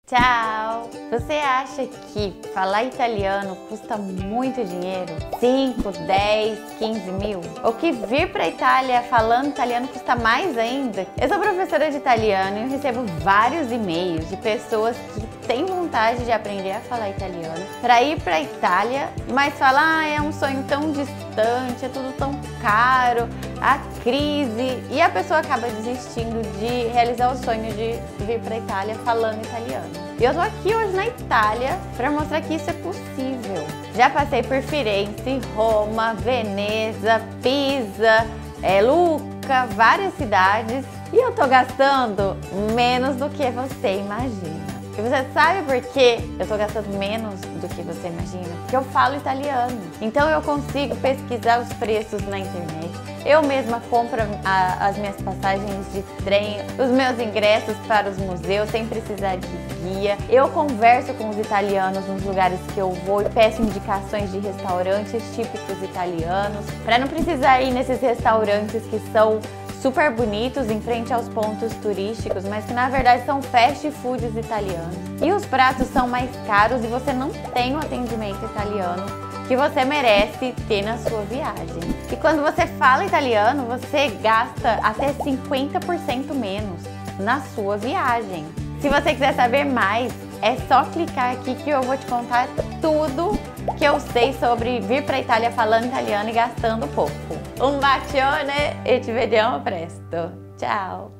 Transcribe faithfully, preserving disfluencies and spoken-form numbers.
Tchau! Você acha que falar italiano custa muito dinheiro? cinco, dez, quinze mil? Ou que vir para a Itália falando italiano custa mais ainda? Eu sou professora de italiano e eu recebo vários e-mails de pessoas que têm vontade de aprender a falar italiano para ir para a Itália, mas falam, ah, é um sonho tão distante, é tudo tão caro, a crise, e a pessoa acaba desistindo de realizar o sonho de vir para a Itália falando italiano. E eu tô aqui hoje na Itália para mostrar que isso é possível. Já passei por Firenze, Roma, Veneza, Pisa, é, Lucca, várias cidades, e eu tô gastando menos do que você imagina. E você sabe por que eu tô gastando menos do que você imagina? Porque eu falo italiano. Então eu consigo pesquisar os preços na internet. Eu mesma compro a, as minhas passagens de trem, os meus ingressos para os museus sem precisar de guia. Eu converso com os italianos nos lugares que eu vou e peço indicações de restaurantes típicos italianos, para não precisar ir nesses restaurantes que são super bonitos em frente aos pontos turísticos, mas que na verdade são fast foods italianos. E os pratos são mais caros e você não tem o atendimento italiano que você merece ter na sua viagem. E quando você fala italiano, você gasta até cinquenta por cento menos na sua viagem. Se você quiser saber mais, é só clicar aqui que eu vou te contar tudo que eu sei sobre vir para a Itália falando italiano e gastando pouco. Um bacione e ci vediamo presto. Ciao!